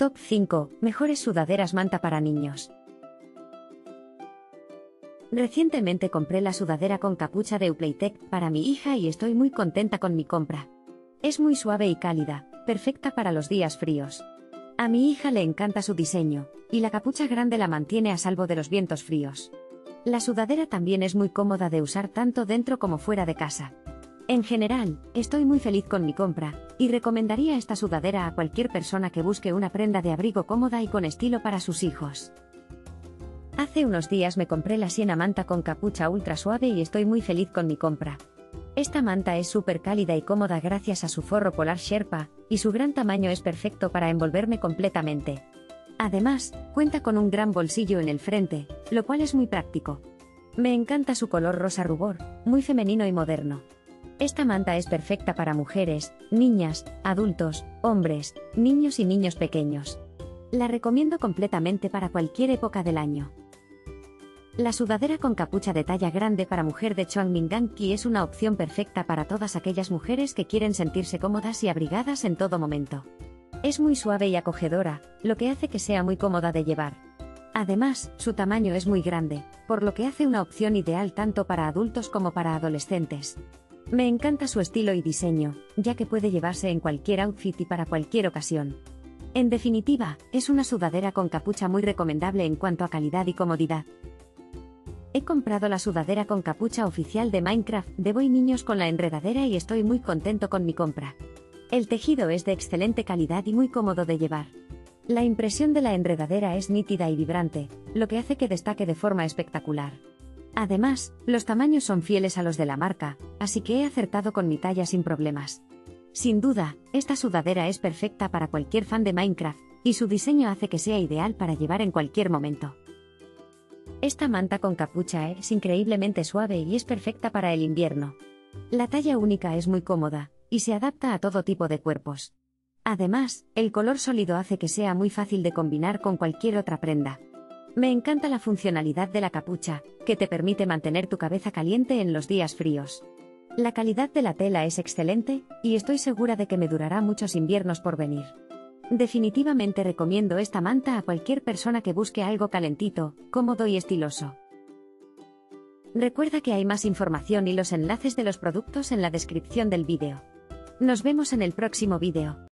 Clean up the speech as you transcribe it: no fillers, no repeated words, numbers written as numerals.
Top 5. Mejores sudaderas manta para niños. Recientemente compré la sudadera con capucha de Uplaytech para mi hija y estoy muy contenta con mi compra. Es muy suave y cálida, perfecta para los días fríos. A mi hija le encanta su diseño, y la capucha grande la mantiene a salvo de los vientos fríos. La sudadera también es muy cómoda de usar tanto dentro como fuera de casa. En general, estoy muy feliz con mi compra, y recomendaría esta sudadera a cualquier persona que busque una prenda de abrigo cómoda y con estilo para sus hijos. Hace unos días me compré la Siena manta con capucha ultra suave y estoy muy feliz con mi compra. Esta manta es súper cálida y cómoda gracias a su forro polar Sherpa, y su gran tamaño es perfecto para envolverme completamente. Además, cuenta con un gran bolsillo en el frente, lo cual es muy práctico. Me encanta su color rosa rubor, muy femenino y moderno. Esta manta es perfecta para mujeres, niñas, adultos, hombres, niños y niños pequeños. La recomiendo completamente para cualquier época del año. La sudadera con capucha de talla grande para mujer de Chongminganki es una opción perfecta para todas aquellas mujeres que quieren sentirse cómodas y abrigadas en todo momento. Es muy suave y acogedora, lo que hace que sea muy cómoda de llevar. Además, su tamaño es muy grande, por lo que hace una opción ideal tanto para adultos como para adolescentes. Me encanta su estilo y diseño, ya que puede llevarse en cualquier outfit y para cualquier ocasión. En definitiva, es una sudadera con capucha muy recomendable en cuanto a calidad y comodidad. He comprado la sudadera con capucha oficial de Minecraft de Boy Niños con la enredadera y estoy muy contento con mi compra. El tejido es de excelente calidad y muy cómodo de llevar. La impresión de la enredadera es nítida y vibrante, lo que hace que destaque de forma espectacular. Además, los tamaños son fieles a los de la marca, así que he acertado con mi talla sin problemas. Sin duda, esta sudadera es perfecta para cualquier fan de Minecraft, y su diseño hace que sea ideal para llevar en cualquier momento. Esta manta con capucha es increíblemente suave y es perfecta para el invierno. La talla única es muy cómoda, y se adapta a todo tipo de cuerpos. Además, el color sólido hace que sea muy fácil de combinar con cualquier otra prenda. Me encanta la funcionalidad de la capucha, que te permite mantener tu cabeza caliente en los días fríos. La calidad de la tela es excelente, y estoy segura de que me durará muchos inviernos por venir. Definitivamente recomiendo esta manta a cualquier persona que busque algo calentito, cómodo y estiloso. Recuerda que hay más información y los enlaces de los productos en la descripción del vídeo. Nos vemos en el próximo vídeo.